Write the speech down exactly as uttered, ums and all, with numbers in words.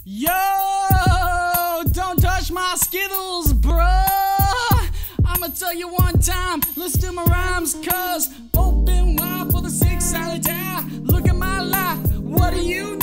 Yo, don't touch my Skittles, bruh. I'ma tell you one time, let's do my rhymes, cuz open wide for the six solitaire. Look at my life, what do you